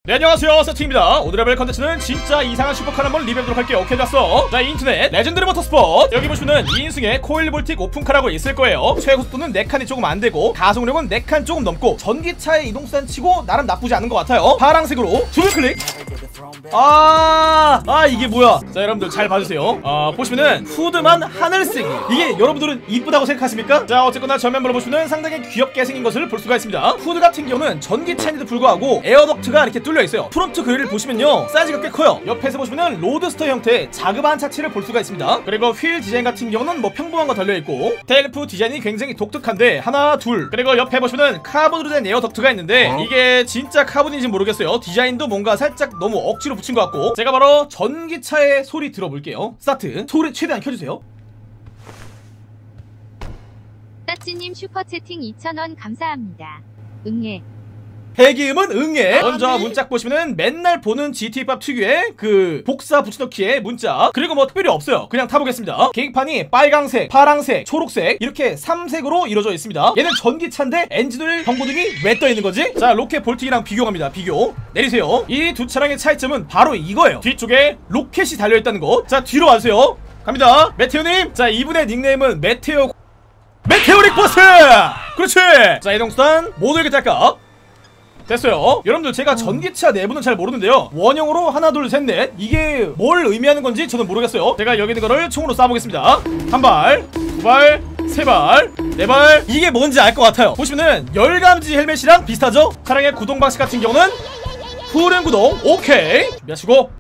네, 안녕하세요, 세팅입니다. 오늘의 벨 컨텐츠는 진짜 이상한 슈퍼카를 한번 리뷰해보도록 할게요. 오케이, 됐어. 자, 인터넷 레전드리 모터스포츠, 여기 보시면은 2인승의 코일 볼틱 오픈카라고 있을 거예요. 최고속도는 4칸이 조금 안되고 가속력은 4칸 조금 넘고 전기차의 이동수단 치고 나름 나쁘지 않은 것 같아요. 파랑색으로 두블클릭. 이게 뭐야. 자, 여러분들 잘 봐주세요. 보시면은 후드만 하늘색이에요. 이게 여러분들은 이쁘다고 생각하십니까? 자, 어쨌거나 전면부로 보시면은 상당히 귀엽게 생긴 것을 볼 수가 있습니다. 후드 같은 경우는 전기차인데도 불구하고 에어덕트가 이렇게 뚫려 있어요. 프론트 그릴을 보시면요, 사이즈가 꽤 커요. 옆에서 보시면은 로드스터 형태의 자그마한 차체를 볼 수가 있습니다. 그리고 휠 디자인 같은 경우는 뭐 평범한 거 달려있고, 테일프 디자인이 굉장히 독특한데 하나 둘, 그리고 옆에 보시면은 카본으로 된 에어덕트가 있는데 이게 진짜 카본인지 모르겠어요. 디자인도 뭔가 살짝 너무 억지로 붙인 것 같고. 제가 바로 전기차의 소리 들어볼게요. 스타트. 소리 최대한 켜주세요. 따찌님 슈퍼채팅 2,000원 감사합니다. 응애. 배기음은 응애. 먼저 문짝 보시면은 맨날 보는 GT팝 특유의 그 복사 붙여넣기의 문짝, 그리고 뭐 특별히 없어요. 그냥 타보겠습니다. 계기판이 빨강색, 파랑색, 초록색 이렇게 3색으로 이루어져 있습니다. 얘는 전기차인데 엔진오일 경고등이 왜 떠있는 거지? 자, 로켓 볼틱이랑 비교갑니다. 비교 내리세요. 이 두 차량의 차이점은 바로 이거예요. 뒤쪽에 로켓이 달려있다는 거. 자, 뒤로 와주세요. 갑니다. 메테오님. 자, 이분의 닉네임은 메테오릭 버스. 그렇지. 자, 이동수단 모두 이렇게 탈까? 됐어요. 여러분들, 제가 전기차 내부는 잘 모르는데요, 원형으로 하나 둘 셋 넷, 이게 뭘 의미하는 건지 저는 모르겠어요. 제가 여기 있는 거를 총으로 쏴보겠습니다. 한 발, 두 발, 세 발, 네 발. 이게 뭔지 알 것 같아요. 보시면은 열감지 헬멧이랑 비슷하죠? 차량의 구동 방식 같은 경우는 후륜 구동. 오케이, 준비하시고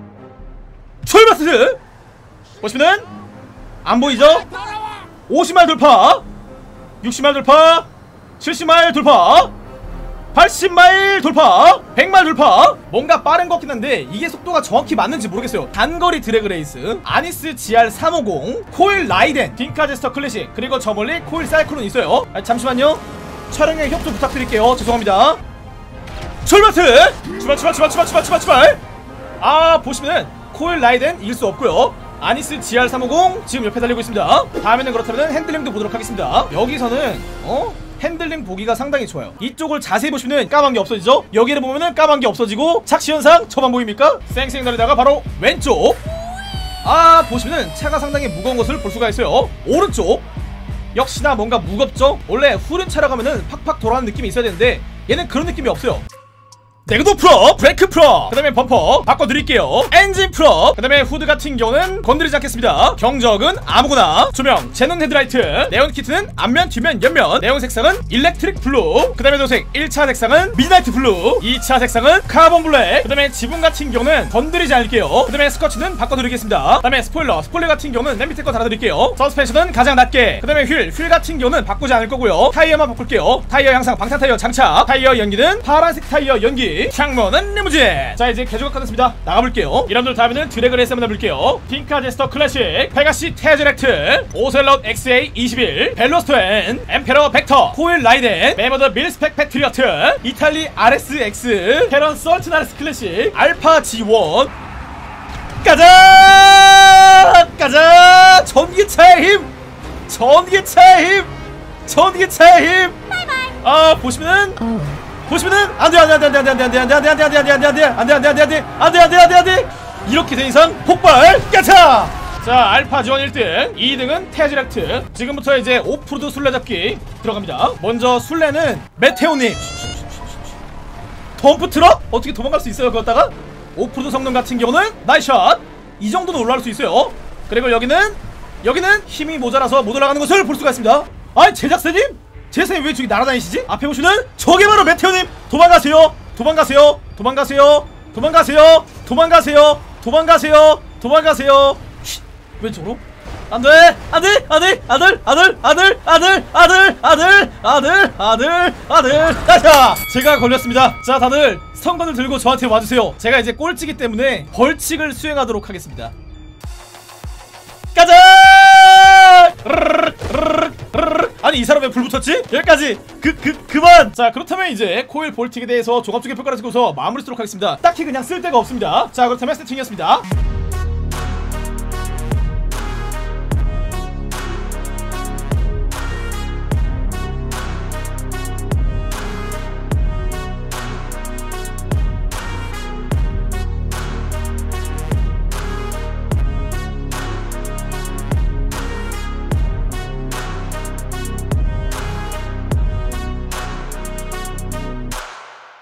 출발스. 보시면은 안 보이죠? 50마일 돌파, 60마일 돌파, 70마일 돌파, 80마일 돌파, 100마일 돌파. 뭔가 빠른 것 같긴 한데 이게 속도가 정확히 맞는지 모르겠어요. 단거리 드래그 레이스, 아니스 GR350, 코일 라이덴, 딩카제스터 클래식, 그리고 저 멀리 코일 사이클론 있어요. 잠시만요, 촬영에 협조 부탁드릴게요. 죄송합니다. 출발! 보시면은 코일 라이덴 이길 수 없고요. 아니스 GR350 지금 옆에 달리고 있습니다. 다음에는 그렇다면 핸들링도 보도록 하겠습니다. 여기서는 핸들링 보기가 상당히 좋아요. 이쪽을 자세히 보시면 까만 게 없어지죠? 여기를 보면은 까만 게 없어지고, 착시현상 저만 보입니까? 쌩쌩 달리다가 바로 왼쪽. 보시면은 차가 상당히 무거운 것을 볼 수가 있어요. 오른쪽 역시나 뭔가 무겁죠? 원래 후륜차라고 하면은 팍팍 돌아가는 느낌이 있어야 되는데 얘는 그런 느낌이 없어요. 내구도 프로, 브레이크 프로, 그 다음에 범퍼 바꿔드릴게요. 엔진 프로, 그 다음에 후드 같은 경우는 건드리지 않겠습니다. 경적은 아무거나, 조명, 제논 헤드라이트, 네온 키트는 앞면, 뒷면, 옆면, 네온 색상은 일렉트릭 블루, 그 다음에 도색 1차 색상은 미드나이트 블루, 2차 색상은 카본 블랙, 그 다음에 지붕 같은 경우는 건드리지 않을게요. 그 다음에 스커츠는 바꿔드리겠습니다. 그 다음에 스포일러 같은 경우는 맨 밑에 거 달아드릴게요. 서스펜션은 가장 낮게, 그 다음에 휠 같은 경우는 바꾸지 않을 거고요. 타이어만 바꿀게요. 타이어 향상 방탄 타이어 장착, 타이어 연기는 파란색 타이어 연기, 창문은 리무진. 자, 이제 개조가 끝났습니다. 나가볼게요. 여러분들, 다음에는 드래그 레이스 한번 해볼게요. 핑카제스터 클래식, 페가시 테즈렉트, 오셀럿 XA21, 벨로스토엔, 엠페러 벡터, 코일 라이덴, 메모더 밀스펙 패트리어트, 이탈리 RSX, 캐런 솔튼 RS 클래식, 알파 G1. 가자! 전기차의 힘! 보시면은 안돼 이렇게 된 이상 폭발 까차. 자, 알파 지원 1등, 2등은 테즈렉트. 지금부터 이제 오프로드 술래잡기 들어갑니다. 먼저 술래는 메테오님. 덤프트럭? 어떻게 도망갈 수 있어요 그었다가? 오프로드 성능 같은 경우는 나이스샷. 이 정도는 올라갈 수 있어요. 그리고 여기는 힘이 모자라서 못 올라가는 것을 볼 수가 있습니다. 아니, 제작사님? 제작사님 왜 저기 날아다니시지? 앞에 보시는 저게 바로 메테오님. 도망가세요. 쉿, 왼쪽으로. 안돼. 자, 제가 걸렸습니다. 자, 다들 성건을 들고 저한테 와주세요. 제가 이제 꼴찌기 때문에 벌칙을 수행하도록 하겠습니다. 가자! 아니, 이 사람 왜 불 붙었지? 여기까지. 그만. 자, 그렇다면 이제 코일 볼틱에 대해서 종합적인 평가를 듣고서 마무리 쓰도록 하겠습니다. 딱히 그냥 쓸데가 없습니다. 자, 그렇다면 세팅이었습니다.